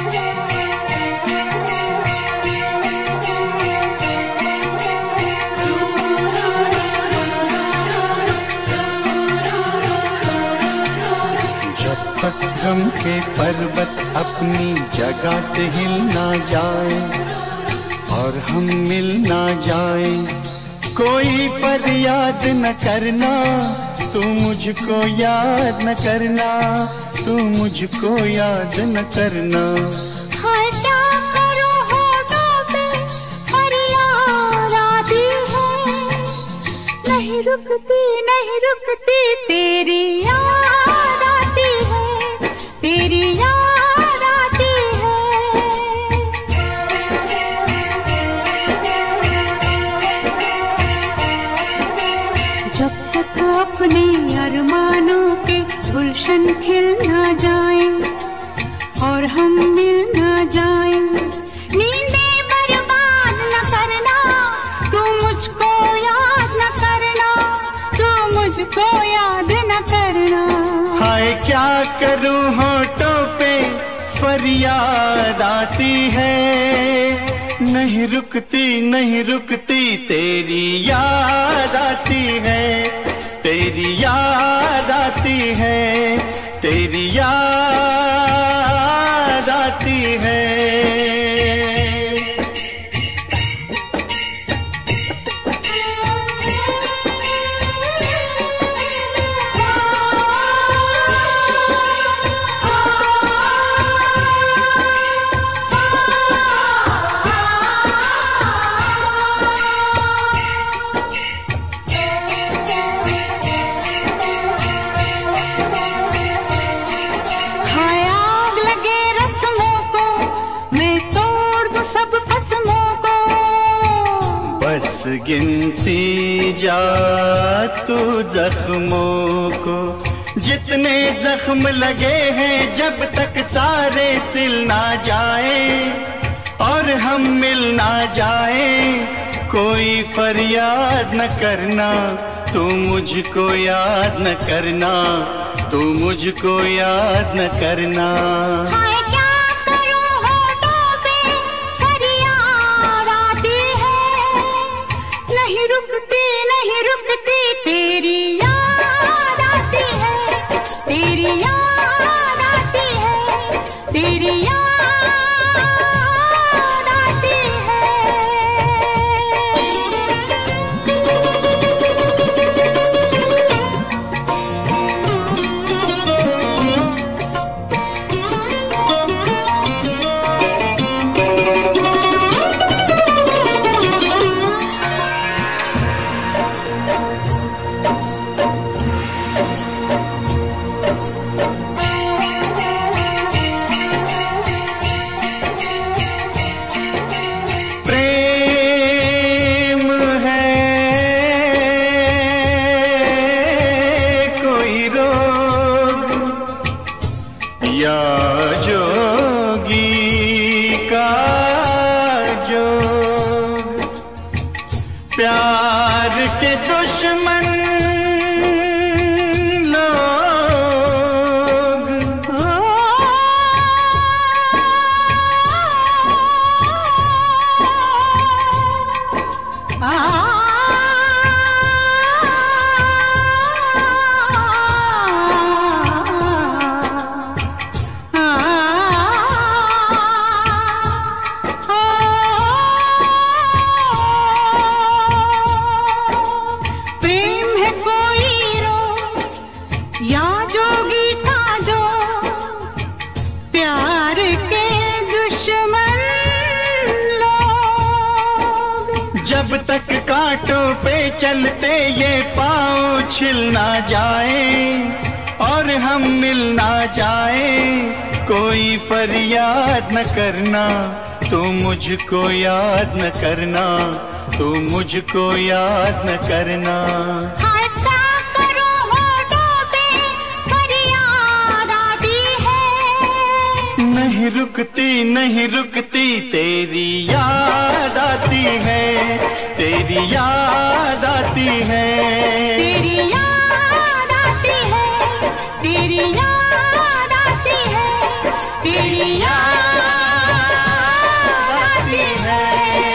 गम के पर्वत अपनी जगह से हिल ना जाए और हम मिल ना जाए, कोई फरियाद न करना, तू मुझको याद न करना, तू मुझको याद न करना। हाय क्या करूं होठों पे फरियाद आती है, नहीं रुकती नहीं रुकती तेरी याद आती है, तेरी याद आती है। जब तक अपने अरमानों के गुलशन खिल ना जाए और हम मिल ना जाए, नींदें बर्बाद न करना, तू मुझको याद न करना, तू मुझको याद न करना। हाय क्या करूं होठों पे फरियाद आती है, नहीं रुकती नहीं रुकती तेरी याद आती है, तेरी याद आती है, तेरी याद आती है। बस गिनती जा तू जख्मों को, जितने जख्म लगे हैं जब तक सारे सिल ना जाए और हम मिल ना जाए, कोई फरियाद न करना, तू मुझको याद न करना, तू मुझको याद न करना। नहीं रुकती तेरी याद आती है, तेरी याद आती है, तेरी याद आती है। या जोगी का जोग, प्यार के दुश्मन जब तक कांटों पे चलते ये पाँव छिल ना जाए और हम मिल ना जाए, कोई फरियाद न करना, तू मुझको याद न करना, तू मुझको याद न करना। नहीं रुकती नहीं रुकती तेरी याद आती है, तेरी याद आती है, तेरी याद आती है, तेरी याद आती है, तेरी याद आती है।